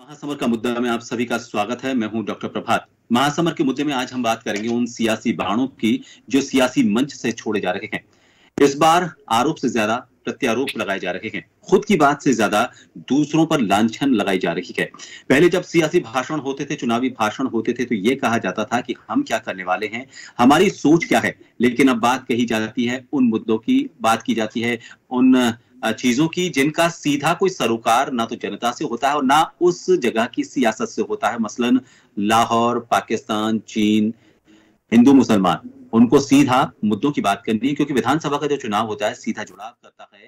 महासमर का मुद्दा में आप सभी का स्वागत है। मैं हूं डॉक्टर प्रभात। महासमर के मुद्दे में आज हम बात करेंगे उन सियासी बाणों की जो सियासी मंच से छोड़े जा रहे हैं। इस बार आरोप से ज्यादा प्रत्यारोप लगाए जा रहे हैं, खुद की बात से ज्यादा दूसरों पर लांछन लगाई जा रही है। पहले जब सियासी भाषण होते थे, चुनावी भाषण होते थे, तो ये कहा जाता था कि हम क्या करने वाले हैं, हमारी सोच क्या है। लेकिन अब बात कही जाती है उन मुद्दों की, बात की जाती है उन चीजों की जिनका सीधा कोई सरोकार ना तो जनता से होता है और ना उस जगह की सियासत से होता है। मसलन लाहौर, पाकिस्तान, चीन, हिंदू मुसलमान, उनको सीधा मुद्दों की बात करनी है, क्योंकि विधानसभा का जो चुनाव होता है सीधा जुड़ाव करता है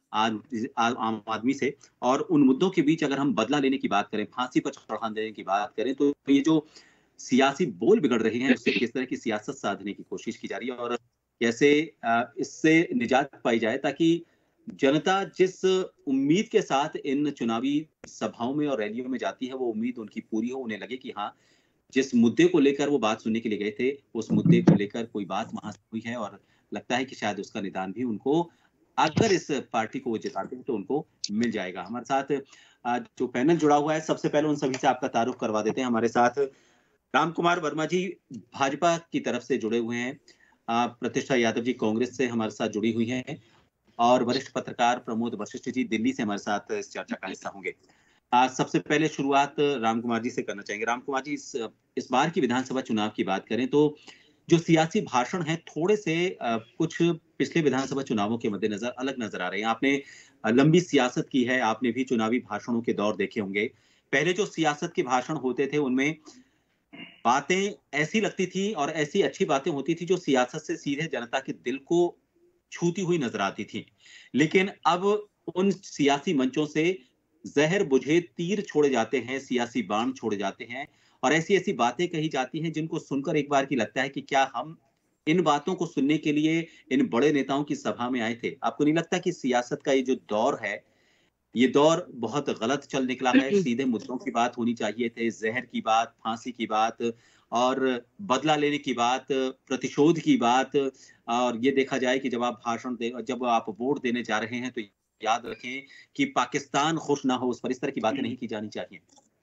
आम आदमी से। और उन मुद्दों के बीच अगर हम बदला लेने की बात करें, फांसी पर चढ़ा देने की बात करें, तो ये जो सियासी बोल बिगड़ रहे हैं, उससे किस तरह की सियासत साधने की कोशिश की जा रही है और कैसे इससे निजात पाई जाए, ताकि जनता जिस उम्मीद के साथ इन चुनावी सभाओं में और रैलियों में जाती है, वो उम्मीद उनकी पूरी हो, उन्हें लगे कि हाँ, जिस मुद्दे को लेकर वो बात सुनने के लिए गए थे, उस मुद्दे को लेकर कोई बात वहां से हुई है और लगता है कि शायद उसका निदान भी उनको, अगर इस पार्टी को वो जिताते हैं तो उनको मिल जाएगा। हमारे साथ जो पैनल जुड़ा हुआ है, सबसे पहले उन सभी से आपका तारुफ करवा देते हैं। हमारे साथ राम कुमार वर्मा जी भाजपा की तरफ से जुड़े हुए हैं, प्रतिष्ठा यादव जी कांग्रेस से हमारे साथ जुड़ी हुई हैं, और वरिष्ठ पत्रकार प्रमोद वशिष्ठ जी दिल्ली से हमारे साथ इस चर्चा का हिस्सा होंगे। सबसे पहले शुरुआत राम कुमार जी से करना चाहेंगे। राम कुमार जी, इस बार की विधानसभा चुनाव की बात करें तो जो सियासी भाषण हैं, थोड़े से कुछ पिछले विधानसभा चुनावों के मद्देनजर अलग नजर आ रहे हैं। आपने लंबी सियासत की है, आपने भी चुनावी भाषणों के दौर देखे होंगे। पहले जो सियासत के भाषण होते थे उनमें बातें ऐसी लगती थी और ऐसी अच्छी बातें होती थी जो सियासत से सीधे जनता के दिल को छूती हुई नजर आती थी। लेकिन अब उन सियासी मंचों से जहर बुझे तीर छोड़े जाते हैं, सियासी बाण छोड़े जाते हैं और ऐसी ऐसी बातें कही जाती हैं जिनको सुनकर एक बार की लगता है कि क्या हम इन बातों को सुनने के लिए इन बड़े नेताओं की सभा में आए थे। आपको नहीं लगता कि सियासत का ये जो दौर है, ये दौर बहुत गलत चल निकला है? सीधे मुद्दों की बात होनी चाहिए थे, जहर की बात, फांसी की बात और बदला लेने की बात, प्रतिशोध की बात। और ये देखा जाए कि जब आप वोट देने जा रहे हैं तो याद रखें कि पाकिस्तान खुश ना हो, उस पर इस तरह की बातें नहीं की जानी चाहिए।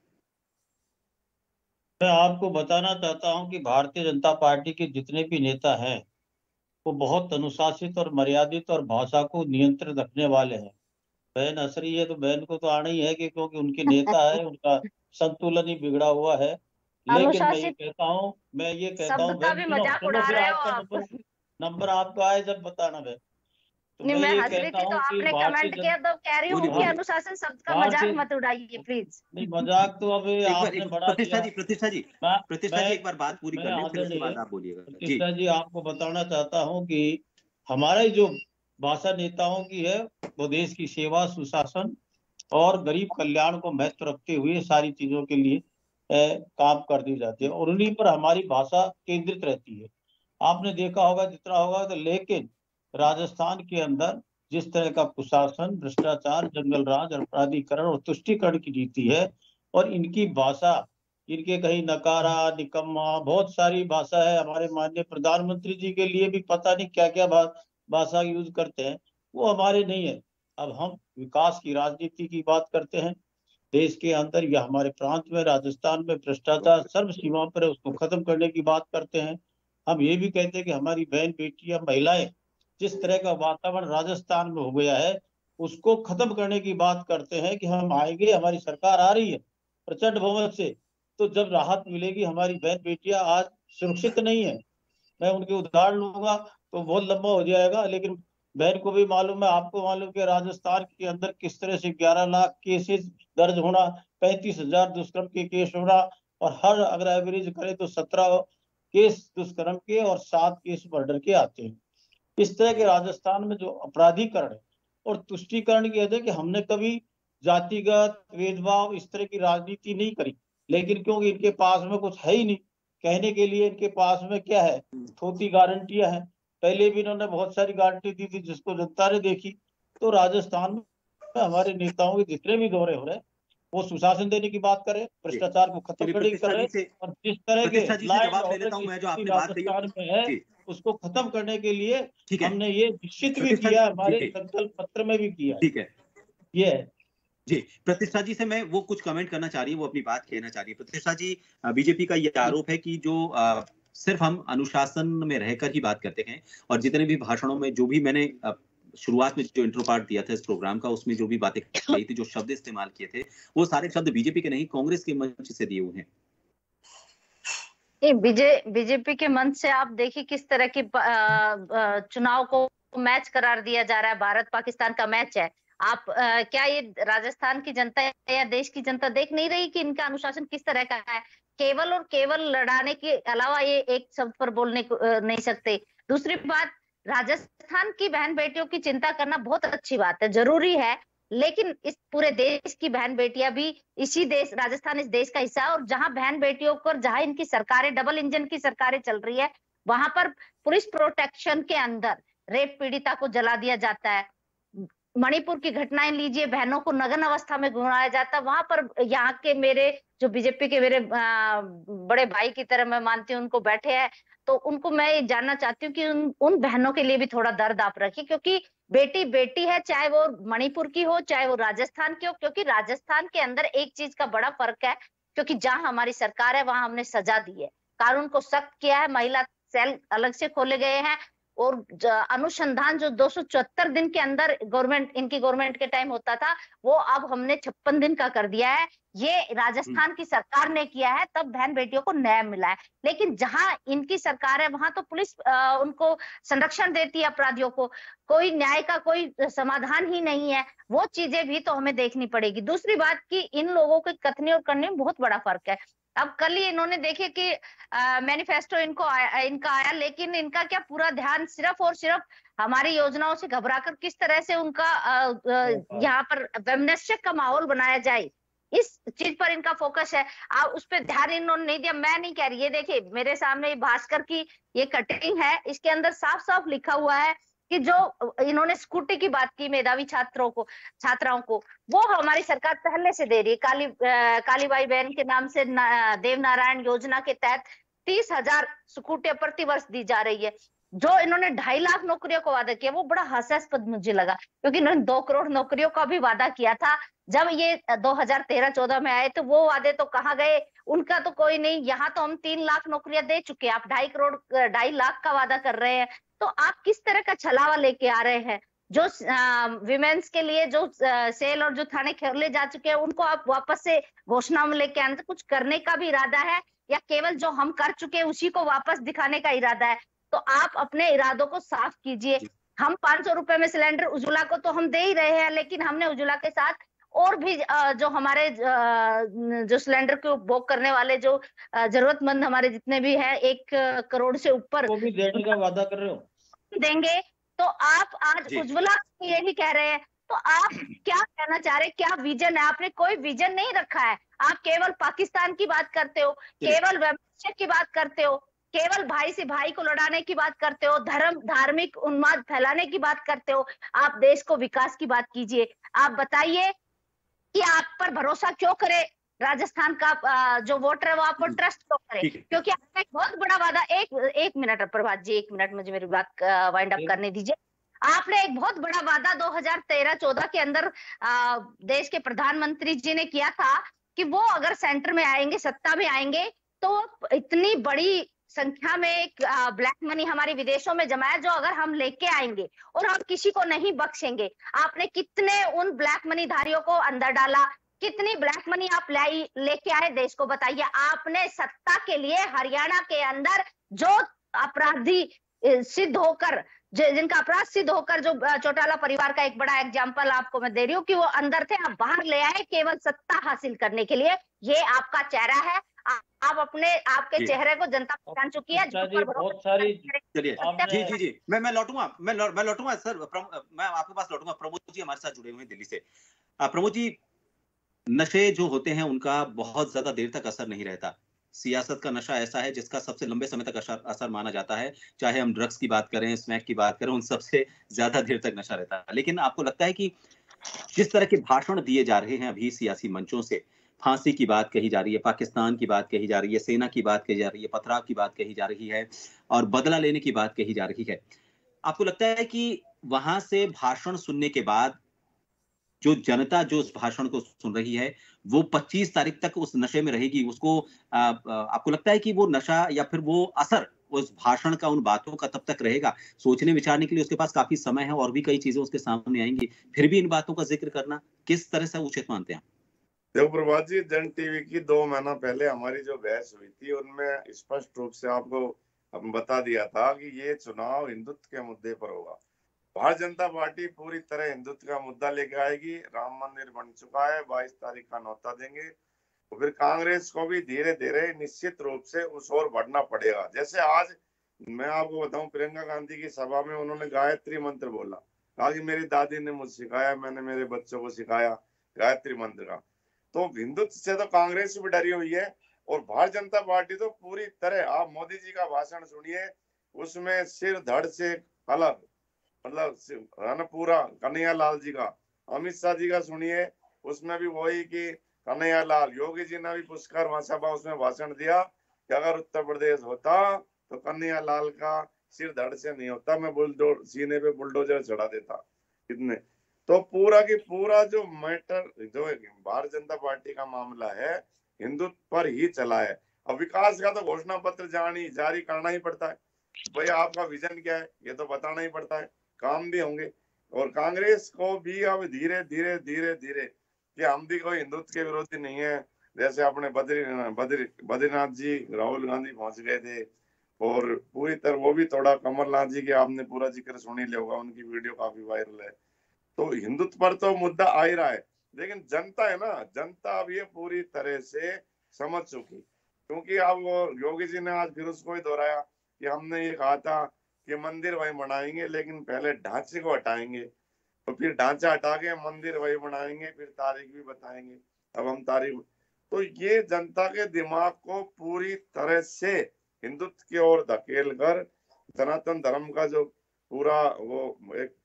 मैं आपको बताना चाहता हूं कि भारतीय जनता पार्टी के जितने भी नेता हैं वो बहुत अनुशासित और मर्यादित और भाषा को नियंत्रित रखने वाले हैं। बहन हंस रही है तो बहन को तो आना ही है कि क्योंकि उनके नेता है, उनका संतुलन ही बिगड़ा हुआ है। लेकिन मैं ये कहता हूँ बहन सुनो सुनो, फिर आपका नंबर आपका आए जब बताना बहन। तो नहीं, मैं मैं ये हंस रही कहता थी तो हूँ कि आपने कमेंट किया तो कह रही हूँ कि अनुशासन शब्द का मजाक मत उड़ाइए प्लीज। नहीं, मजाक तो अब आपने बढ़ा दिया। प्रतिष्ठा जी एक बार बात पूरी कर लें, फिर उसके बाद आप बोलिएगा। प्रतिष्ठा जी, आपको बताना चाहता हूँ कि हमारा जो भाषा नेताओं की है वो देश की सेवा, सुशासन और गरीब कल्याण को महत्व रखते हुए सारी चीजों के लिए काम कर दी जाती है और उन्हीं पर हमारी भाषा केंद्रित रहती है। आपने देखा होगा जितना होगा तो, लेकिन राजस्थान के अंदर जिस तरह का कुशासन, भ्रष्टाचार, जंगल राज, अपराधीकरण और तुष्टीकरण की नीति है और इनकी भाषा, इनके कहीं नकारा, निकम्मा, बहुत सारी भाषा है। हमारे माननीय प्रधानमंत्री जी के लिए भी पता नहीं क्या क्या भाषा यूज करते हैं, वो हमारे नहीं है। अब हम विकास की राजनीति की बात करते हैं देश के अंदर या हमारे प्रांत में, राजस्थान में भ्रष्टाचार सर्व सीमा पर है, उसको खत्म करने की बात करते हैं। हम ये भी कहते हैं कि हमारी बहन बेटियां, महिलाएं, जिस तरह का वातावरण राजस्थान में हो गया है उसको खत्म करने की बात करते हैं कि हम आएंगे, हमारी सरकार आ रही है प्रचंड बहुमत से, तो जब राहत मिलेगी। हमारी बहन बेटियां आज सुरक्षित नहीं है। मैं उनके उदाहरण लूंगा तो बहुत लंबा हो जाएगा, लेकिन बहन को भी मालूम है, आपको मालूम कि राजस्थान के अंदर किस तरह से 11 लाख केसेस दर्ज होना, 35,000 दुष्कर्म के केस होना और हर अगर एवरेज करें तो 17 केस दुष्कर्म के और 7 केस मर्डर के आते हैं। इस तरह के राजस्थान में जो अपराधीकरण है और तुष्टीकरण की वजह कि हमने कभी जातिगत भेदभाव इस तरह की राजनीति नहीं करी, लेकिन क्योंकि इनके पास में कुछ है ही नहीं कहने के लिए, इनके पास में क्या है, थोती गारंटियां हैं। पहले भी इन्होंने बहुत सारी गारंटी दी थी जिसको जनता ने देखी। तो राजस्थान में हमारे नेताओं के जितने भी दौरे हो रहे हैं वो सुशासन देने की बात करें, भ्रष्टाचार को खत्म करने की कर रहे हैं और जिस तरह के राजस्थान में है उसको खत्म करने के लिए हमने ये निश्चित भी किया, हमारे संकल्प पत्र में भी किया है। ठीक है, ये है। जी, प्रतिष्ठा जी से मैं वो कुछ कमेंट करना चाह रही है, वो अपनी बात कहना चाह रही है। प्रतिष्ठा जी, बीजेपी का ये आरोप है कि जो सिर्फ हम अनुशासन में रहकर ही बात करते हैं, और जितने भी भाषणों में जो भी मैंने शुरुआत में जो इंट्रो पार्ट दिया था इस प्रोग्राम का, उसमें जो भी बातें कही थी, जो शब्द इस्तेमाल किए थे, वो सारे शब्द बीजेपी के नहीं, कांग्रेस के मंच से दिए हुए हैं। बीजेपी के मंच से आप देखिए किस तरह की चुनाव को मैच करार दिया जा रहा है। भारत पाकिस्तान का मैच है। आप क्या ये राजस्थान की जनता या देश की जनता देख नहीं रही कि इनका अनुशासन किस तरह का है? केवल और केवल लड़ाने के अलावा ये एक शब्द पर बोलने को नहीं सकते। दूसरी बात, राजस्थान की बहन बेटियों की चिंता करना बहुत अच्छी बात है, जरूरी है, लेकिन इस पूरे देश की बहन बेटियां भी इसी देश, राजस्थान इस देश का हिस्सा है, और जहां बहन बेटियों को, जहां इनकी सरकारें, डबल इंजन की सरकारें चल रही है, वहां पर पुलिस प्रोटेक्शन के अंदर रेप पीड़िता को जला दिया जाता है। मणिपुर की घटनाएं लीजिए, बहनों को नग्न अवस्था में घुमाया जाता है। वहां पर यहाँ के मेरे जो बीजेपी के मेरे बड़े भाई की तरह मैं मानती हूँ उनको बैठे हैं, तो उनको मैं ये जानना चाहती हूँ कि उन बहनों के लिए भी थोड़ा दर्द आप रखिए, क्योंकि बेटी बेटी है, चाहे वो मणिपुर की हो, चाहे वो राजस्थान की हो। क्योंकि राजस्थान के अंदर एक चीज का बड़ा फर्क है, क्योंकि जहां हमारी सरकार है वहां हमने सजा दी है, कानून को सख्त किया है, महिला सेल अलग से खोले गए हैं, और अनुसंधान जो 274 दिन के अंदर इनकी गवर्नमेंट के टाइम होता था, वो अब हमने 56 दिन का कर दिया है। ये राजस्थान की सरकार ने किया है, तब बहन बेटियों को न्याय मिला है। लेकिन जहां इनकी सरकार है वहां तो पुलिस उनको संरक्षण देती है, अपराधियों को, कोई न्याय का कोई समाधान ही नहीं है। वो चीजें भी तो हमें देखनी पड़ेगी। दूसरी बात कि इन लोगों के कथनी और करने में बहुत बड़ा फर्क है। अब कल ही इन्होंने देखे कि मैनिफेस्टो इनका आया, लेकिन इनका क्या पूरा ध्यान सिर्फ और सिर्फ हमारी योजनाओं से घबराकर किस तरह से उनका यहाँ पर वैमनस्य का माहौल बनाया जाए, इस चीज पर इनका फोकस है। उस पर ध्यान इन्होंने नहीं दिया। मैं नहीं कह रही, ये देखिए मेरे सामने भास्कर की ये कटिंग है, इसके अंदर साफ साफ लिखा हुआ है कि जो इन्होंने स्कूटी की बात की मेधावी छात्राओं को, वो हमारी सरकार पहले से दे रही है। कालीबाई बहन के नाम से देव नारायण योजना के तहत 30,000 स्कूटियां प्रति वर्ष दी जा रही है। जो इन्होंने 2.5 लाख नौकरियों को वादा किया, वो बड़ा हास्यास्पद मुझे लगा, क्योंकि इन्होंने 2 करोड़ नौकरियों का भी वादा किया था। जब ये 2013-14 में आए तो वो वादे तो कहाँ गए, उनका तो कोई नहीं। यहाँ तो हम 3 लाख नौकरियां दे चुके हैं, आप 2.5 लाख का वादा कर रहे हैं। तो आप किस तरह का छलावा लेके आ रहे हैं? जो विमेन्स के लिए जो सेल और जो थाने खोले जा चुके हैं, उनको आप वापस से घोषणा में लेके आने, कुछ करने का भी इरादा है, या केवल जो हम कर चुके हैं उसी को वापस दिखाने का इरादा है? तो आप अपने इरादों को साफ कीजिए। हम 500 रुपए में सिलेंडर उज्ज्वला को तो हम दे ही रहे हैं, लेकिन हमने उज्ज्वला के साथ और भी जो हमारे जो सिलेंडर को उपभोग करने वाले जो जरूरतमंद हमारे जितने भी हैं, 1 करोड़ से ऊपर, वो भी देने का वादा कर रहे हो, देंगे। तो आप आज उज्ज्वला यही कह रहे हैं, तो आप क्या कहना चाह रहे हैं? क्या विजन है? आपने कोई विजन नहीं रखा है। आप केवल पाकिस्तान की बात करते हो, केवल वैमनस्य की बात करते हो, केवल भाई से भाई को लड़ाने की बात करते हो, धार्मिक उन्माद फैलाने की बात करते हो। आप देश को विकास की बात कीजिए। आप बताइए कि आप पर भरोसा क्यों करे राजस्थान का जो वोटर है, वो आप पर ट्रस्ट क्यों करे? क्योंकि आपका एक बहुत बड़ा वादा, एक मिनट प्रभात जी, 1 मिनट मुझे मेरी बात वाइंड अप करने दीजिए। आपने एक बहुत बड़ा वादा 2013-14 के अंदर देश के प्रधानमंत्री जी ने किया था कि वो अगर सेंटर में आएंगे, सत्ता में आएंगे, तो इतनी बड़ी संख्या में एक ब्लैक मनी हमारे विदेशों में जमा है, जो अगर हम लेके आएंगे और हम किसी को नहीं बख्शेंगे। आपने कितने उन ब्लैक मनी धारियों को अंदर डाला, कितनी ब्लैक मनी आप लेके आए देश को, बताइए। आपने सत्ता के लिए हरियाणा के अंदर जो अपराधी सिद्ध होकर, जिनका अपराध सिद्ध होकर, जो चौटाला परिवार का एक बड़ा एग्जाम्पल आपको मैं दे रही हूँ कि वो अंदर थे, आप बाहर ले आए केवल सत्ता हासिल करने के लिए। ये आपका चेहरा है। आप आपके चेहरे को जनता पहचान चुकी है। बहुत सारी चलिए जी, मैं लौटूंगा सर, मैं आपके पास लौटूंगा। प्रमोद जी हमारे साथ जुड़े हुए हैं दिल्ली से। प्रमोद जी, नशे जो होते हैं उनका बहुत ज्यादा देर तक असर नहीं रहता। सियासत का नशा ऐसा है जिसका सबसे लंबे समय तक असर माना जाता है। चाहे हम ड्रग्स की बात करें, स्मैक की बात करें, उन सबसे ज्यादा देर तक नशा रहता है। लेकिन आपको लगता है कि जिस तरह के भाषण दिए जा रहे हैं अभी सियासी मंचों से, फांसी की बात कही जा रही है, पाकिस्तान की बात कही जा रही है, सेना की बात कही जा रही है, पथराव की बात कही जा रही है, और बदला लेने की बात कही जा रही है, आपको लगता है कि वहां से भाषण सुनने के बाद जो जनता जो उस भाषण को सुन रही है वो 25 तारीख तक उस नशे में रहेगी। उसको आपको लगता है कि वो नशा या फिर वो असर उस भाषण का, उन बातों का तब तक रहेगा? सोचने विचारने के लिए उसके पास काफी समय है और भी कई चीजें उसके सामने आएंगी, फिर भी इन बातों का जिक्र करना किस तरह से उचित मानते हैं? देखो प्रभात जी, जन टीवी की 2 महीना पहले हमारी जो बहस हुई थी उनमें स्पष्ट रूप से आपको हम बता दिया था कि ये चुनाव हिंदुत्व के मुद्दे पर होगा। भारतीय जनता पार्टी पूरी तरह हिंदुत्व का मुद्दा लेके आएगी। राम मंदिर बन चुका है, 22 तारीख का न्योता देंगे। तो फिर कांग्रेस को भी धीरे धीरे निश्चित रूप से उस ओर बढ़ना पड़ेगा। जैसे आज मैं आपको बताऊं, प्रियंका गांधी की सभा में उन्होंने गायत्री मंत्र बोला, कहा कि मेरी दादी ने मुझे सिखाया, मैंने मेरे बच्चों को सिखाया गायत्री मंत्र का। तो हिंदुत्व से तो कांग्रेस भी डरी हुई है और भारतीय जनता पार्टी तो पूरी तरह, आप मोदी जी का भाषण सुनिए, उसमें सिर धड़ से अलग, मतलब पूरा कन्हैया लाल जी का, अमित शाह जी का सुनिए, उसमें भी वही कि कन्हैया लाल, योगी जी ने भी पुष्कर महासभा उसमें भाषण दिया कि अगर उत्तर प्रदेश होता तो कन्हैया लाल का सिर धड़ से नहीं होता, मैं सीने पे बुलडोजर चढ़ा देता। कितने तो पूरा की पूरा जो मैटर, जो भारतीय जनता पार्टी का मामला है, हिंदुत्व पर ही चला है। अब विकास का तो घोषणा पत्र जारी करना ही पड़ता है। भाई आपका विजन क्या है ये तो बताना ही पड़ता है, काम भी होंगे। और कांग्रेस को भी अब धीरे धीरे धीरे धीरे, कि हम भी कोई हिंदुत्व के विरोधी नहीं है। जैसे अपने बद्रीनाथ जी राहुल गांधी पहुंच गए थे और पूरी तरह वो भी थोड़ा, कमलनाथ जी के आपने पूरा जिक्र सुन ही लिया होगा, उनकी वीडियो काफी वायरल है। तो हिंदुत्व पर तो मुद्दा आ ही रहा है, लेकिन जनता है ना, जनता अब ये पूरी तरह से समझ चुकी। क्योंकि अब वो योगी जी ने आज फिर उसको ही दोहराया कि हमने ये कहा था कि मंदिर वही बनाएंगे, लेकिन पहले ढांचे को हटाएंगे, तो फिर ढांचा हटा के मंदिर वही बनाएंगे, फिर तारीख भी बताएंगे। अब हम तारीख, तो ये जनता के दिमाग को पूरी तरह से हिंदुत्व की ओर धकेल कर सनातन धर्म का जो पूरा वो एक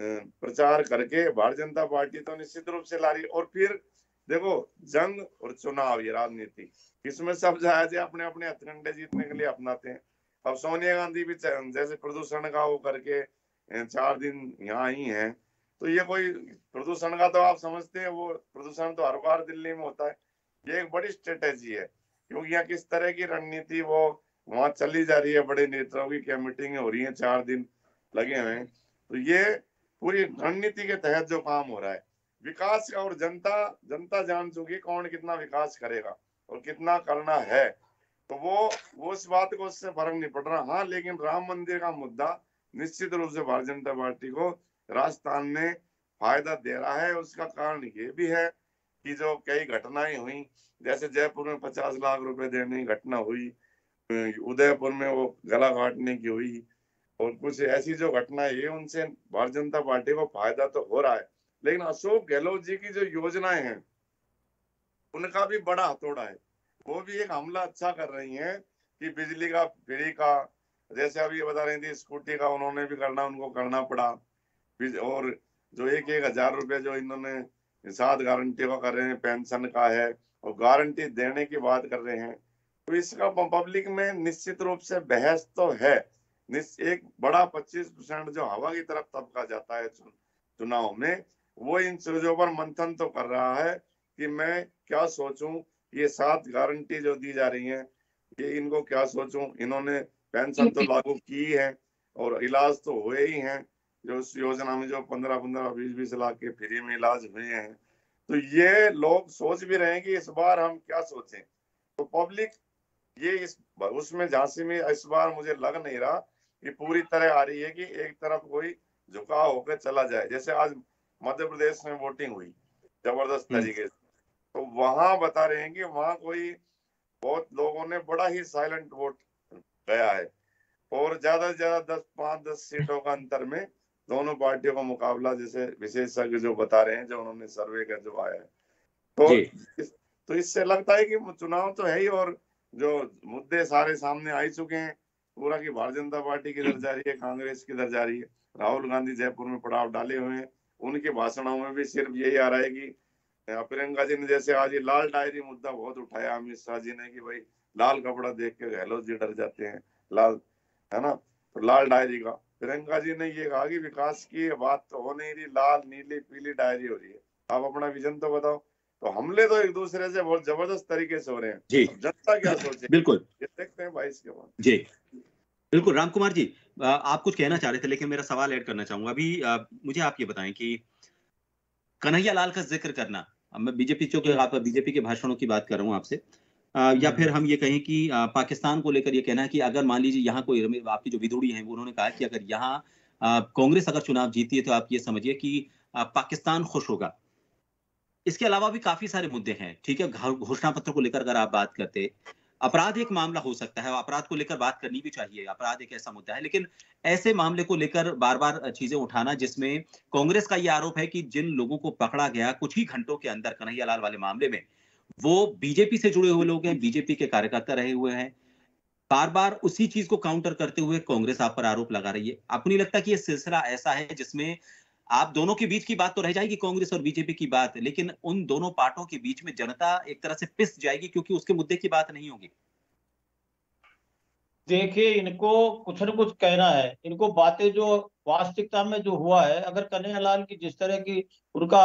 प्रचार करके भारतीय जनता पार्टी तो निश्चित रूप से ला रही है। और फिर देखो, जंग और चुनाव, ये राजनीति, इसमें सब जायज है, अपने अपने हथकंडे जीतने के लिए अपनाते हैं। अब सोनिया गांधी भी जैसे प्रदूषण का वो करके 4 दिन यहाँ ही है, तो ये कोई प्रदूषण का तो आप समझते हैं, वो प्रदूषण तो हर बार दिल्ली में होता है। ये एक बड़ी स्ट्रेटेजी है, क्योंकि यहाँ किस तरह की रणनीति वो वहां चली जा रही है, बड़े नेताओं की क्या मीटिंगें हो रही हैं, 4 दिन लगे हुए हैं। तो ये पूरी रणनीति के तहत जो काम हो रहा है विकास का, और जनता जान चुकी कौन कितना विकास करेगा और कितना करना है, तो वो इस बात को उससे फर्क नहीं पड़ रहा। हाँ, लेकिन राम मंदिर का मुद्दा निश्चित रूप से भारतीय जनता पार्टी को राजस्थान में फायदा दे रहा है। उसका कारण ये भी है कि जो कई घटनाएं हुई, जैसे जयपुर में 50 लाख रुपए देने की घटना हुई, उदयपुर में वो गला काटने की हुई, और कुछ ऐसी जो घटनाएं है, उनसे भारतीय जनता पार्टी को फायदा तो हो रहा है। लेकिन अशोक गहलोत जी की जो योजनाएं हैं उनका भी बड़ा हथौड़ा है। वो भी एक हमला अच्छा कर रही हैं कि बिजली का फ्री का, जैसे अभी बता रही थी स्कूटी का उन्होंने भी करना, उनको करना पड़ा। और जो 1,000 रुपए जो इन्होंने 7 गारंटी का कर रहे हैं, पेंशन का है, और गारंटी देने की बात कर रहे हैं, तो इसका पब्लिक में निश्चित रूप से बहस तो है। एक बड़ा 25% जो हवा की तरफ तबका जाता है चुनाव में, वो इन चीजों पर मंथन तो कर रहा है कि मैं क्या सोचूं, ये 7 गारंटी जो दी जा रही हैं, ये इनको क्या सोचूं। इन्होंने पेंशन तो लागू की है और इलाज तो हुए ही हैं, जो उस योजना में जो 15-15, 20-20 लाख के फ्री में इलाज हुए हैं। तो ये लोग सोच भी रहे हैं कि इस बार हम क्या सोचें। तो पब्लिक ये उसमें झांसी में इस बार मुझे लग नहीं रहा कि पूरी तरह आ रही है कि एक तरफ कोई झुकाव होकर चला जाए। जैसे आज मध्य प्रदेश में वोटिंग हुई जबरदस्त तरीके से, तो वहां बता रहे हैं कि वहां कोई बहुत लोगों ने बड़ा ही साइलेंट वोट गया है, और ज्यादा से ज्यादा 5-10 सीटों का अंतर में दोनों पार्टियों का मुकाबला, जैसे विशेषज्ञ जो बता रहे हैं, जो उन्होंने सर्वे का जो आया है, तो इससे लगता है कि चुनाव तो है ही, और जो मुद्दे सारे सामने आ ही चुके हैं पूरा, की भारतीय जनता पार्टी किधर जा रही है, कांग्रेस किधर जा रही है। राहुल गांधी जयपुर में पड़ाव डाले हुए हैं, उनके भाषणों में भी सिर्फ यही आ रहा है कि प्रियंका जी ने जैसे आज ये लाल डायरी मुद्दा बहुत उठाया अमित शाह जी ने, कि भाई लाल कपड़ा देख के गहलोत जी डर जाते हैं, लाल है ना, तो लाल डायरी का प्रियंका जी ने ये कहा कि विकास की बात तो हो नहीं रही, लाल नीली पीली डायरी हो रही है। आप अपना विजन तो बताओ। तो हमले तो एक दूसरे से बहुत जबरदस्त तरीके से हो रहे हैं जी। जनता क्या सोचे बिल्कुल, ये देखते हैं 22 के बाद। जी बिल्कुल। राम कुमार जी, आप कुछ कहना चाह रहे थे, लेकिन मेरा सवाल ऐड करना चाहूंगा अभी। मुझे आप ये बताएं कि कन्हैया लाल का जिक्र करना, अब मैं बीजेपी, चूंकि आप बीजेपी के भाषणों की बात कर रहा हूं आपसे, या फिर हम ये कहें कि पाकिस्तान को लेकर ये कहना है कि अगर मान लीजिए यहाँ कोई, आपकी जो विदुड़ी हैं उन्होंने कहा कि अगर यहाँ कांग्रेस अगर चुनाव जीती है तो आप ये समझिए कि पाकिस्तान खुश होगा। इसके अलावा भी काफी सारे मुद्दे हैं, ठीक है। घोषणा पत्र को लेकर अगर आप बात करते, अपराध एक मामला हो सकता है, अपराध को लेकर बात करनी भी चाहिए, अपराध एक ऐसा मुद्दा है, लेकिन ऐसे मामले को लेकर बार बार चीजें उठाना जिसमें कांग्रेस का यह आरोप है कि जिन लोगों को पकड़ा गया कुछ ही घंटों के अंदर कन्हैया लाल वाले मामले में, वो बीजेपी से जुड़े हुए लोग हैं, बीजेपी के कार्यकर्ता रहे हुए हैं। बार बार उसी चीज को काउंटर करते हुए कांग्रेस आप पर आरोप लगा रही है। आपको नहीं लगता कि यह सिलसिला ऐसा है जिसमें आप दोनों के बीच की बात तो रह जाएगी, कांग्रेस और बीजेपी की बात, लेकिन उन दोनों पार्टों के बीच में जनता एक तरह से पिस जाएगी क्योंकि उसके मुद्दे की बात नहीं होगी? देखिए, इनको कुछ न कुछ कहना है, इनको बातें जो वास्तविकता में जो हुआ है, अगर कन्हैया लाल की जिस तरह की उनका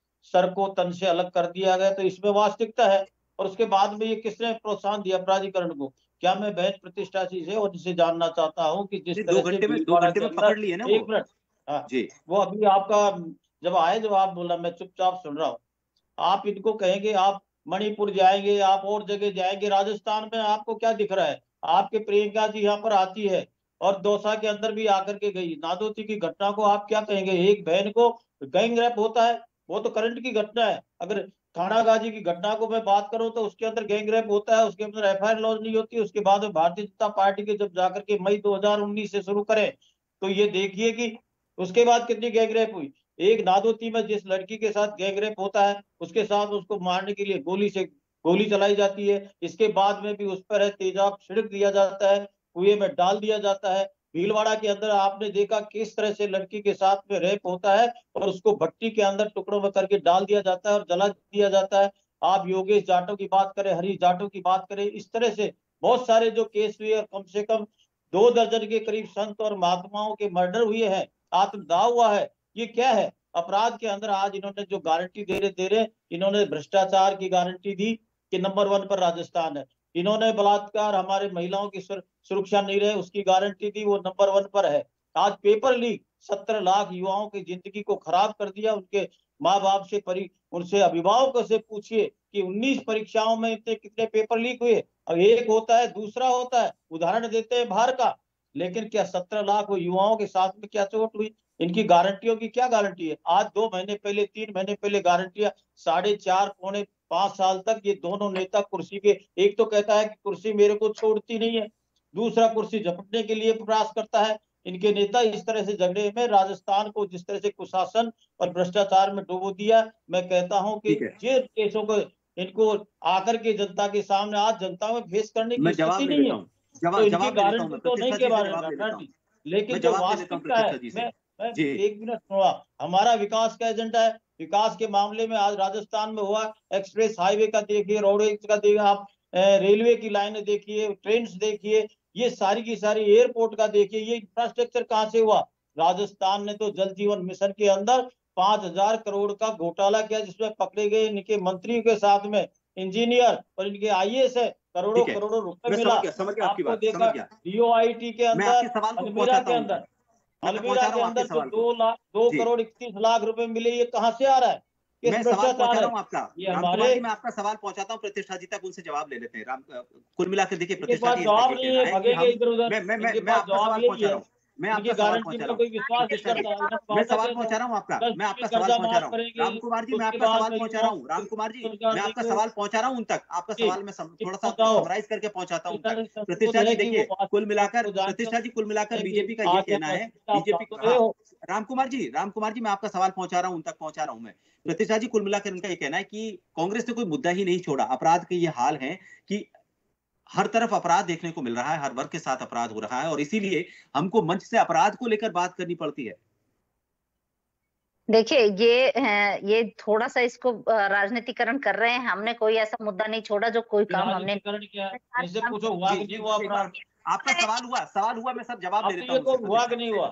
सर को तन से अलग कर दिया गया तो इसमें वास्तविकता है। और उसके बाद में ये किसने प्रोत्साहन दिया अपराधीकरण को? क्या मैं बहस प्रतिष्ठा से उनसे जानना चाहता हूँ कि जिस तरह से दो घंटे में पकड़ लिए ना वो। एक मिनट, हाँ जी, वो अभी आपका जब आए, जब आप बोला, मैं चुपचाप सुन रहा हूँ। आप इनको कहेंगे आप मणिपुर जाएंगे, आप और जगह जाएंगे, राजस्थान में आपको क्या दिख रहा है? आपके प्रियंका जी यहाँ पर आती है और दौसा के अंदर भी आकर के गई। नादौती की घटना को आप क्या कहेंगे? एक बहन को गैंग रेप होता है, वो तो करंट की घटना है। अगर थाना गाजी की घटना को मैं बात करूं तो उसके अंदर गैंग रेप होता है, उसके अंदर एफआईआर लॉन्च नहीं होती। उसके बाद में भारतीय जनता पार्टी के जब जाकर के मई 2019 से शुरू करें तो ये देखिए कि उसके बाद कितनी गैंग रेप हुई। एक नादौती में जिस लड़की के साथ गैंग रेप होता है, उसके साथ उसको मारने के लिए गोली चलाई जाती है। इसके बाद में भी उस पर तेजाब छिड़क दिया जाता है, कुएं में डाल दिया जाता है। भीलवाड़ा के अंदर आपने देखा किस तरह से लड़की के साथ में रेप होता है और उसको भट्टी के अंदर टुकड़ों में करके डाल दिया जाता है और जला दिया जाता है। आप योगेश जाटव की बात करें, हरीश जाटव की बात करें, इस तरह से बहुत सारे जो केस हुए और कम से कम 2 दर्जन के करीब संत और महात्माओं के मर्डर हुए हैं, आत्मदाह हुआ है। ये क्या है? अपराध के अंदर आज इन्होंने जो गारंटी दे रहे इन्होंने भ्रष्टाचार की गारंटी दी कि नंबर 1 पर राजस्थान है। इन्होंने बलात्कार, हमारे महिलाओं की सुरक्षा नहीं रहे, उसकी गारंटी दी, वो नंबर 1 पर है। आज पेपर लीक 17 लाख युवाओं की जिंदगी को खराब कर दिया। उनके माँ बाप से उनसे अभिभावकों से पूछिए कि 19 परीक्षाओं में इतने कितने पेपर लीक हुए। अब एक होता है, दूसरा होता है, उदाहरण देते हैं बाहर का, लेकिन क्या 17 लाख युवाओं के साथ में क्या चोट हुई? इनकी गारंटियों की क्या गारंटी है? आज 2 महीने पहले, 3 महीने पहले गारंटियां 4.5 पौने 5 साल तक ये दोनों नेता कुर्सी के, एक तो कहता है कि कुर्सी मेरे को छोड़ती नहीं है, दूसरा कुर्सी झपटने के लिए प्रयास करता है। इनके नेता इस तरह से झगड़े में राजस्थान को जिस तरह से कुशासन और भ्रष्टाचार में डुबो दिया, मैं कहता हूं कि जिन केसों को इनको आकर के जनता के सामने आज जनता में फेस करने की स्थिति नहीं है, तो इनकी गारंटी तो नहीं के बारे में, लेकिन जो वास्तविकता है, मैं एक मिनट थोड़ा, हमारा विकास का एजेंडा है। विकास के मामले में आज राजस्थान में हुआ, एक्सप्रेस हाईवे का देखिए, रोडवेज का देखिए, आप रेलवे की लाइनें देखिए, ट्रेन देखिए, ये सारी की सारी, एयरपोर्ट का देखिए, ये इंफ्रास्ट्रक्चर कहां से हुआ? राजस्थान ने तो जल जीवन मिशन के अंदर 5,000 करोड़ का घोटाला किया, जिसमें पकड़े गए इनके मंत्रियों के साथ में इंजीनियर और इनके आईएएस है, करोड़ों करोड़ों रुपए मिला। आपको देखा DOIT के अंदर, अलमीरा के अंदर, जो 2 करोड़ 31 लाख रुपए मिले, ये कहां से आ रहा है? मैं सवाल पहुंचा रहा हूं आपका, हमारे मैं आपका सवाल पहुंचाता हूं, प्रतिष्ठा जी तक उनसे जवाब ले लेते हैं। कुल मिलाकर देखिए, प्रतिष्ठा जी जवाब नहीं है, भगेंगे इधर उधर। मैं आपका सवाल पहुंचा रहा हूं, मैं आपका सवाल पहुंचा रहा हूं, मैं सवाल पहुंचा रहा हूं आपका, मैं आपका सवाल पहुंचा रहा हूं, राम कुमार जी, मैं आपका सवाल पहुंचा रहा हूं, राम कुमार जी, मैं आपका सवाल पहुंचा रहा हूं उन तक। आपका सवाल मैं थोड़ा सा समराइज करके पहुंचाता हूं उन तक। प्रतिष्ठा जी देखिए, कुल मिलाकर, प्रतिष्ठा जी, कुल मिलाकर बीजेपी का ये कहना है, बीजेपी, राम कुमार जी, मैं आपका सवाल पहुंचा रहा हूं, उन तक पहुंचा रहा हूं मैं। प्रतिष्ठा जी, कुल मिलाकर इनका ये कहना है कि कांग्रेस ने कोई मुद्दा ही नहीं छोड़ा। अपराध के ये हाल है कि हर तरफ अपराध देखने को मिल रहा है, हर वर्ग के साथ अपराध हो रहा है, और इसीलिए हमको मंच से अपराध को लेकर बात करनी पड़ती है। देखिए, ये थोड़ा सा इसको राजनीतिकरण कर रहे हैं। हमने कोई ऐसा मुद्दा नहीं छोड़ा जो कोई काम हमने पूछो, हुआ कि नहीं हुआ अपराध? आपका सवाल हुआ, मैं सब जवाब दे देता हूं। हुआ कि नहीं हुआ?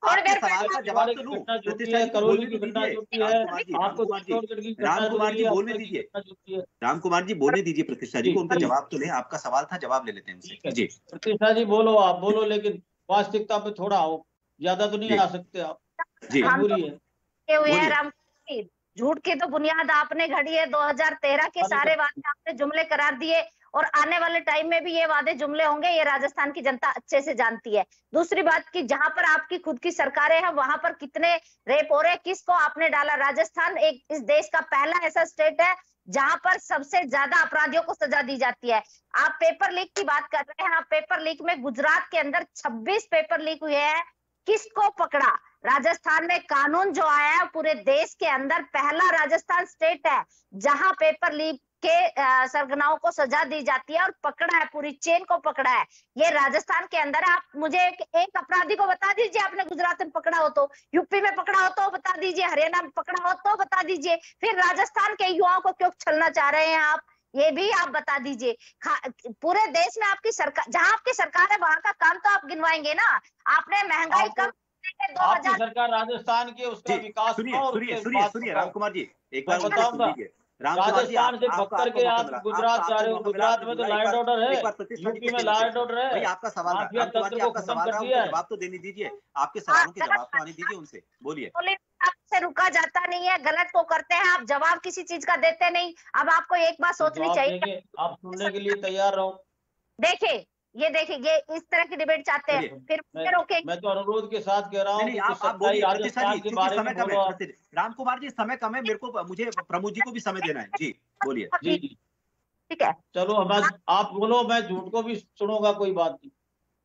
थोड़ी देर सवाल का जवाब तो लूं। प्रतिष्ठा जी करौली की घटना जोड़ती है, आपको राम कुमार जी बोलने दीजिए, राम कुमार जी बोलने दीजिए प्रतिष्ठा जी को, उनका जवाब तो ले। आपका सवाल था, जवाब ले लेते हैं उनसे। जी प्रतिष्ठा जी बोलो, आप बोलो, लेकिन वास्तविकता पे थोड़ा आओ, ज्यादा तो नहीं आ सकते आप, मजबूरी है। हुए हैं राम, झूठ की तो बुनियाद आपने घड़ी है। 2013 के सारे वादे आपने जुमले करार दिए और आने वाले टाइम में भी ये वादे जुमले होंगे, ये राजस्थान की जनता अच्छे से जानती है। दूसरी बात कि जहां पर आपकी खुद की सरकारें हैं वहां पर कितने रेप हो रहे, किसको आपने डाला। राजस्थान एक इस देश का पहला ऐसा स्टेट है जहां पर सबसे ज्यादा अपराधियों को सजा दी जाती है। आप पेपर लीक की बात कर रहे हैं, आप पेपर लीक में गुजरात के अंदर 26 पेपर लीक हुए हैं, किसको पकड़ा। राजस्थान में कानून जो आया है पूरे देश के अंदर पहला राजस्थान स्टेट है जहां पेपर लीक के सरगनाओं को सजा दी जाती है और पकड़ा है, पूरी चेन को पकड़ा है, ये राजस्थान के अंदर है। आप मुझे एक अपराधी को बता दीजिए आपने गुजरात में पकड़ा हो तो, यूपी में पकड़ा हो तो बता दीजिए, हरियाणा में पकड़ा हो तो बता दीजिए। फिर राजस्थान के युवाओं को क्यों छलना चाह रहे हैं आप, ये भी आप बता दीजिए। पूरे देश में आपकी सरकार, जहां आपकी सरकार है वहां का काम तो आप गिनवाएंगे ना। आपने महंगाई कम, आपकी सरकार राजस्थान के उसका विकास, सुनिए राम कुमार जी, एक बार बताऊंगा। राजस्थान से पकड़ के आप गुजरात जा रहे हो, गुजरात में तो लॉ एंड ऑर्डर है, यूपी में लॉ एंड ऑर्डर है। आपका सवाल, राम कुमार जी आपका सवाल था, उनको जवाब तो देने दीजिए, आपके सवालों के जवाब तो आने दीजिए उनसे, बोलिए। आपसे रुका जाता नहीं है, गलत को करते हैं आप, जवाब किसी चीज का देते नहीं। अब आपको एक बात सोचनी चाहिए, आप सुनने के लिए तैयार रहो। देखिए ये इस तरह की डिबेट चाहते हैं, फिर रोके। मैं तो अनुरोध के साथ कह रहा हूँ, आप बोलिए राजस्थान के बारे में बोलो। राम कुमार जी समय कम है, मेरे को, मुझे प्रमोद जी को भी समय देना है। जी बोलिए। जी ठीक है, चलो आप बोलो, मैं झूठ को भी सुनूंगा, कोई बात नहीं।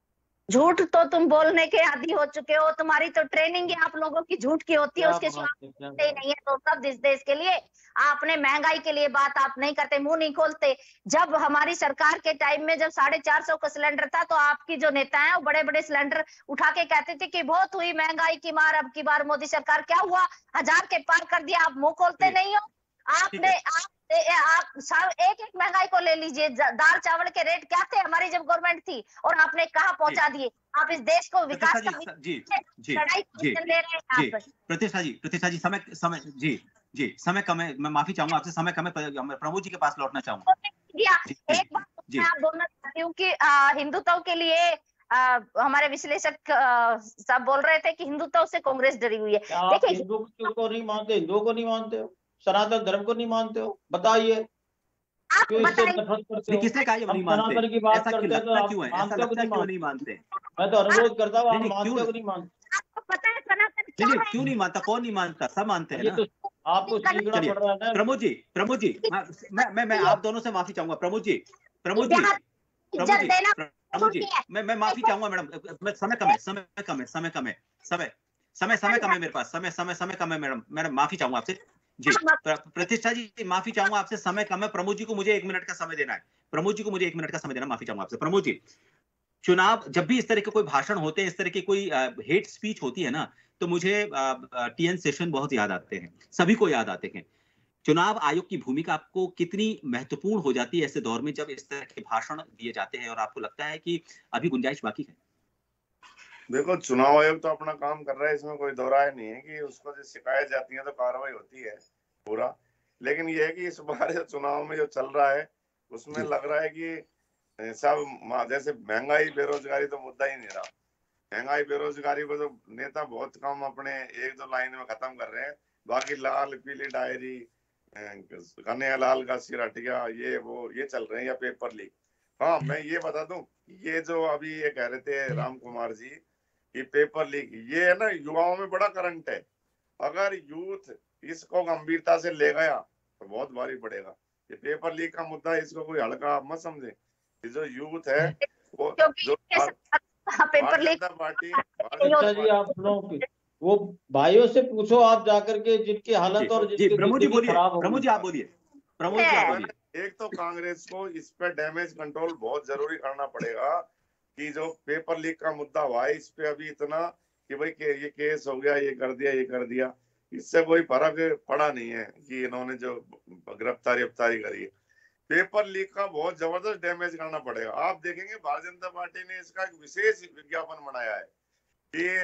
झूठ तो तुम बोलने के आदी हो चुके हो, तुम्हारी तो ट्रेनिंग ही आप लोगों की झूठ की होती है, उसके सिवा नहीं है। तो सब इस देश के लिए आपने महंगाई के लिए बात आप नहीं करते, मुंह नहीं खोलते। जब हमारी सरकार के टाइम में जब 450 का सिलेंडर था तो आपकी जो नेता है वो बड़े बड़े सिलेंडर उठा के कहते थे कि बहुत हुई महंगाई की मार, अब की बार मोदी सरकार, क्या हुआ, 1000 के पार कर दिया। आप मुंह खोलते नहीं हो। आपने आप एक महंगाई को ले लीजिए, दाल चावल के रेट क्या थे हमारी जब गवर्नमेंट थी, और आपने कहा पहुंचा दिए। आप इस देश को विकास का प्रतिष्ठा जी समय कम है, मैं माफी चाहूंगा आपसे, समय कम है, प्रमोद जी के पास लौटना चाहूंगा। एक बात मैं बोलना चाहती हूँ कि हिंदुत्व के लिए हमारे विश्लेषक सब बोल रहे थे कि हिंदुत्व से कांग्रेस डरी हुई है। देखिए, हिंदुओं को नहीं मानते, हिंदुओं को नहीं मानते हो, सनातन धर्म को नहीं मानते हो, बताइए किसने कहा ये नहीं मानते? सनातन की बात करते हैं तो आप क्यों है? ऐसा लगता है क्यों नहीं मानते? मैं तो अनुरोध करता हूँ, आप मानते हो नहीं मानते? आपको पता है सनातन क्या है? क्यों नहीं मानता? कौन नहीं मानता? सब मानते हैं ना। आपको सीखना पड़ रहा है। प्रमोद जी मैं आप दोनों से माफी चाहूंगा। प्रमोद जी मैं माफी चाहूंगा मैडम, समय कम है मेरे पास, समय कम है मैडम माफी चाहूंगा आपसे। जी प्रतिष्ठा जी माफी चाहूंगा आपसे, समय कम है। प्रमोद जी को मुझे 1 मिनट का समय देना है, माफी चाहूंगा आपसे। प्रमोद जी, चुनाव जब भी इस तरह के कोई भाषण होते हैं, इस तरह की कोई हेट स्पीच होती है ना, तो मुझे TN सेशन बहुत याद आते हैं, सभी को याद आते हैं। चुनाव आयोग की भूमिका आपको कितनी महत्वपूर्ण हो जाती है ऐसे दौर में जब इस तरह के भाषण दिए जाते हैं, और आपको लगता है कि अभी गुंजाइश बाकी है? देखो, चुनाव आयोग तो अपना काम कर रहा है, इसमें कोई दो राय नहीं है कि उसको जो शिकायत जाती है तो कार्रवाई होती है पूरा। लेकिन ये है कि इस बार जो चुनाव में जो चल रहा है उसमें लग रहा है कि सब, जैसे महंगाई बेरोजगारी तो मुद्दा ही नहीं रहा। महंगाई बेरोजगारी को तो नेता बहुत कम अपने 1-2 लाइन में खत्म कर रहे हैं, बाकी लाल पीली डायरी, कन्हैया लाल का सिर हट गया, ये चल रहे हैं, या पेपर लीक। हाँ, मैं ये बता दूं, ये जो अभी ये कह रहे थे राम कुमार जी कि पेपर लीक, ये है ना, युवाओं में बड़ा करंट है। अगर यूथ इसको गंभीरता से ले गया तो बहुत भारी पड़ेगा। ये पेपर लीक का मुद्दा, इसको कोई हल्का आप मत समझे। ये जो यूथ है वो जो पेपर लीक पार्टी, आप सुनो, वो भाइयों से पूछो आप जाकर के जिनकी हालत और जिनकी खराब हो। प्रमोद जी आप बोलिए। एक तो कांग्रेस को इस पे डैमेज कंट्रोल बहुत जरूरी करना पड़ेगा कि जो पेपर लीक का मुद्दा हुआ है, इस पे अभी इतना कि भाई ये केस हो गया, ये कर दिया, इससे कोई फर्क पड़ा नहीं है कि इन्होंने जो गिरफ्तारी करी। पेपर लीक का बहुत जबरदस्त डैमेज करना पड़ेगा। आप देखेंगे भारतीय जनता पार्टी ने इसका एक विशेष विज्ञापन बनाया है कि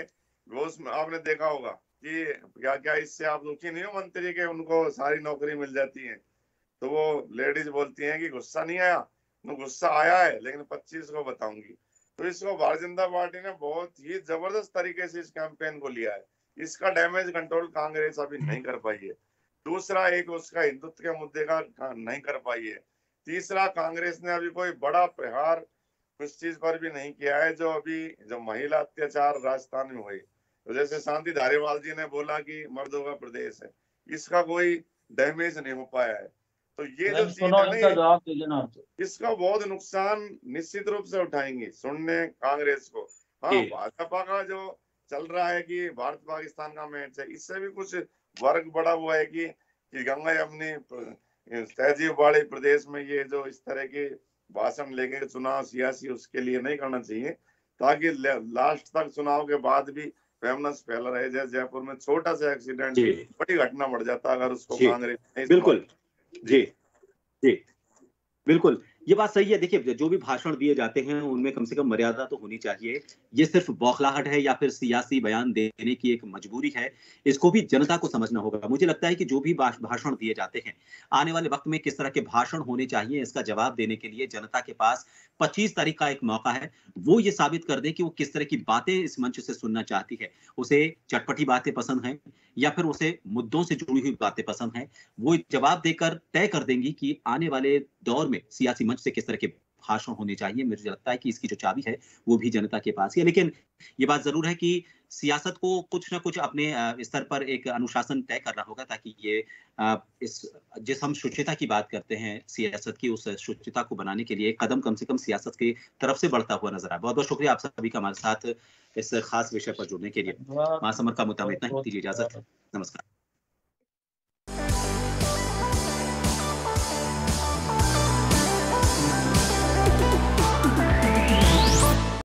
वो उसमें आपने देखा होगा कि क्या क्या इससे आप दुखी नहीं हो मंत्री के उनको सारी नौकरी मिल जाती है। तो वो लेडीज बोलती हैं कि गुस्सा नहीं आया, तो गुस्सा आया है लेकिन 25 को बताऊंगी। तो इसको भारतीय जनता पार्टी ने बहुत ही जबरदस्त तरीके से इस कैंपेन को लिया है। इसका डैमेज कंट्रोल कांग्रेस अभी नहीं कर पाई है। दूसरा एक उसका हिंदुत्व के मुद्दे का नहीं कर पाई है। तीसरा कांग्रेस ने अभी कोई बड़ा प्रहार उस चीज पर भी नहीं किया है जो अभी जो महिला अत्याचार राजस्थान में हुई। तो जैसे शांति धारीवाल जी ने बोला कि मर्दों का प्रदेश है, इसका कोई डैमेज नहीं हो पाया है। तो ये जो चीज है ना, इसका बहुत नुकसान निश्चित रूप से उठाएंगे सुनने कांग्रेस को। हाँ, भाजपा का जो चल रहा है कि भारत पाकिस्तान का मैच है, इससे भी कुछ वर्ग बड़ा हुआ है कि गंगा यमुनी तहजीब वाले प्रदेश में ये जो इस तरह के भाषण लेके चुनाव सियासी उसके लिए नहीं करना चाहिए, ताकि लास्ट तक चुनाव के बाद भी फेमस फैल रहे। जैसे जयपुर में छोटा सा एक्सीडेंट बड़ी घटना बढ़ जाता अगर उसको कांग्रेस। बिल्कुल जी जी बिल्कुल, ये बात सही है। देखिए, जो भी भाषण दिए जाते हैं उनमें कम से कम मर्यादा तो होनी चाहिए। ये सिर्फ बौखलाहट है या फिर सियासी बयान देने की एक मजबूरी है, इसको भी जनता को समझना होगा। मुझे लगता है कि जो भी भाषण दिए जाते हैं, आने वाले वक्त में किस तरह के भाषण होने चाहिए इसका जवाब देने के लिए जनता के पास 25 तारीख का एक मौका है। वो ये साबित कर दे कि वो किस तरह की बातें इस मंच से सुनना चाहती है। उसे चटपटी बातें पसंद हैं या फिर उसे मुद्दों से जुड़ी हुई बातें पसंद हैं। वो जवाब देकर तय कर देंगी कि आने वाले दौर में सियासी मंच से किस तरह के भाषण होने चाहिए। मुझे लगता है कि इसकी जो चाबी है वो भी जनता के पास ही है। लेकिन ये बात जरूर है कि सियासत को कुछ ना कुछ अपने स्तर पर एक अनुशासन तय करना होगा, ताकि ये जिस हम शुचिता की बात करते हैं सियासत की, उस शुचिता को बनाने के लिए कदम कम से कम सियासत की तरफ से बढ़ता हुआ नजर आए। बहुत बहुत शुक्रिया आप सभी का हमारे साथ इस खास विषय पर जुड़ने के लिए। महासमर का मुद्दा में इतना ही, दीजिए इजाजत, नमस्कार।